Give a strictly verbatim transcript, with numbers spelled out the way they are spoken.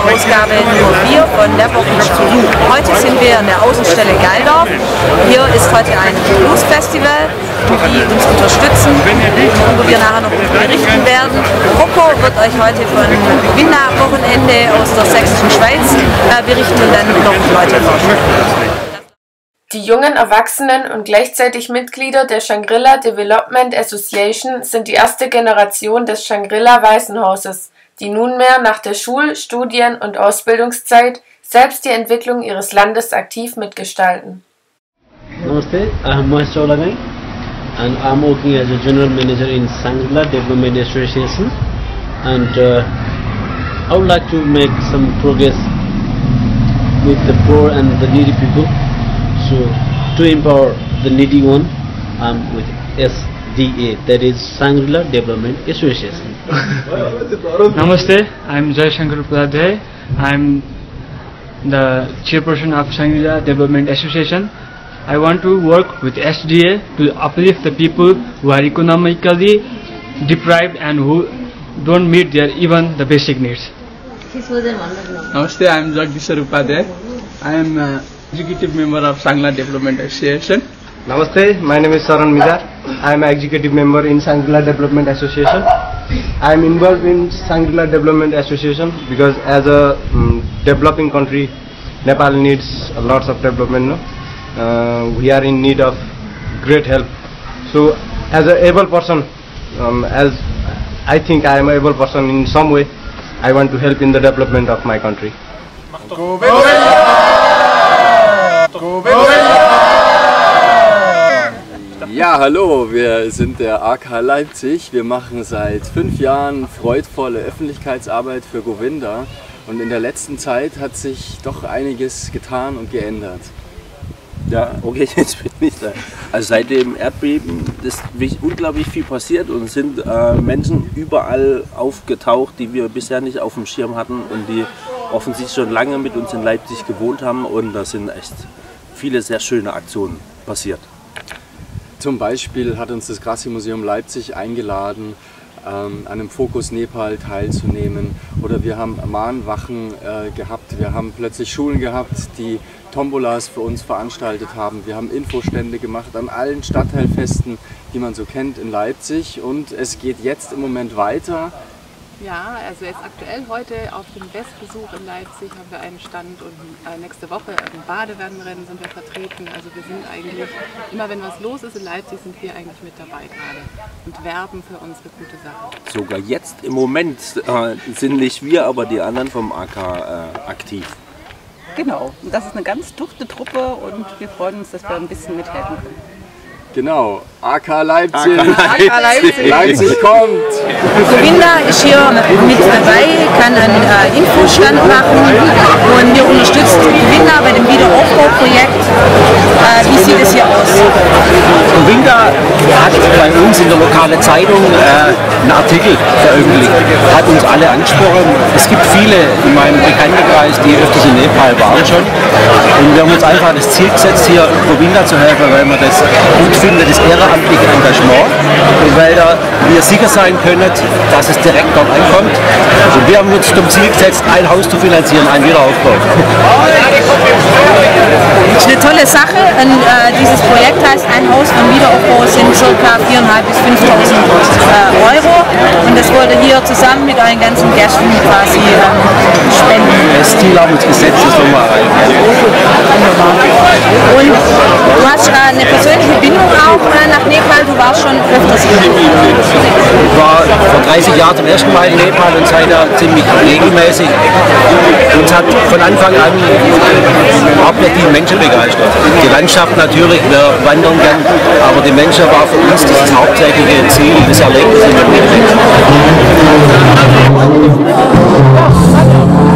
Ausgabe Nummer vier von der Wochenschau. Heute sind wir in der Außenstelle Geildorf. Hier ist heute ein Blues-Festival, die uns unterstützen, worüber wir nachher noch berichten werden. Rocco wird euch heute von Govinda-Wochenende aus der sächsischen Schweiz äh, berichten und dann noch Leute vorstellen. Die jungen Erwachsenen und gleichzeitig Mitglieder der Shangri-La Development Association sind die erste Generation des Shangri-La Waisenhauses, die nunmehr nach der Schul-, Studien- und Ausbildungszeit selbst die Entwicklung ihres Landes aktiv mitgestalten. Namaste, I am Mohesh Chaulagai and I am working as a General Manager in Shangri-La Development Association, and uh, I would like to make some progress with the poor and the needy people. So, to empower the needy one, I'm with S D A, that is Shangri-La Development Association. Namaste, I'm Jai Shankar Upadhyay. I'm the chairperson of Shangri-La Development Association. I want to work with S D A to uplift the people who are economically deprived and who don't meet their even the basic needs. Namaste, I am Jagdishwar Upadhyay. I am uh, Executive Member of Shangri-La Development Association. Namaste, my name is Saran Mizar. I am Executive Member in Shangri-La Development Association. I am involved in Shangri-La Development Association because as a um, developing country, Nepal needs lots of development. No? Uh, we are in need of great help. So as an able person, um, as I think I am an able person in some way, I want to help in the development of my country. Ja, hallo, wir sind der A K Leipzig. Wir machen seit fünf Jahren freudvolle Öffentlichkeitsarbeit für Govinda und in der letzten Zeit hat sich doch einiges getan und geändert. Ja, okay, jetzt bin ich da. Also seit dem Erdbeben ist unglaublich viel passiert und sind äh, Menschen überall aufgetaucht, die wir bisher nicht auf dem Schirm hatten und die offensichtlich schon lange mit uns in Leipzig gewohnt haben, und da sind echt viele sehr schöne Aktionen passiert. Zum Beispiel hat uns das Grassi-Museum Leipzig eingeladen, ähm, an einem Fokus Nepal teilzunehmen, oder wir haben Mahnwachen äh, gehabt, wir haben plötzlich Schulen gehabt, die Tombolas für uns veranstaltet haben, wir haben Infostände gemacht an allen Stadtteilfesten, die man so kennt in Leipzig, und es geht jetzt im Moment weiter. Ja, also jetzt aktuell heute auf dem Westbesuch in Leipzig haben wir einen Stand, und äh, nächste Woche im Badewannenrennen sind wir vertreten. Also wir sind eigentlich, immer wenn was los ist in Leipzig, sind wir eigentlich mit dabei gerade und werben für unsere gute Sache. Sogar jetzt im Moment äh, sind nicht wir, aber die anderen vom A K äh, aktiv. Genau, und das ist eine ganz dufte Truppe und wir freuen uns, dass wir ein bisschen mithelfen können. Genau, A K Leipzig. A K Leipzig. Leipzig kommt. Govinda ist hier mit dabei, kann einen äh, Infostand machen, und wir unterstützen Govinda bei dem Wiederaufbauprojekt. Äh, wie sieht es hier aus? Govinda hat bei uns in der lokalen Zeitung äh, einen Artikel veröffentlicht, hat uns alle angesprochen. Es gibt viele in meinem Bekanntenkreis, die öfters in Nepal waren schon. Und wir haben uns einfach das Ziel gesetzt, hier Govinda zu helfen, weil wir das gut finden, das ehrenamtliche Engagement, und weil da wir sicher sein können, dass es direkt dort ankommt. Und wir haben uns zum Ziel gesetzt, ein Haus zu finanzieren, einen Wiederaufbau. Das ist eine tolle Sache, und äh, dieses Projekt heißt Ein Haus und Wiederaufbau, sind ca. viertausendfünfhundert bis fünftausend äh, Euro, und das wurde hier zusammen mit euren ganzen Gästen quasi ähm, spenden. Das Ziel haben wir uns gesetzt, das wollen wir erreichen. Und du hast äh, eine persönliche Bindung auch äh, nach Nepal, du warst schon öfters hier. Ich war vor dreißig Jahren zum ersten Mal in Nepal und seitdem ziemlich regelmäßig. Uns hat von Anfang an hauptsächlich die Menschen begeistert. Die Landschaft natürlich, wir wandern gern, aber die Menschen war für uns das hauptsächliche Ziel, das Erlebnis in der Welt.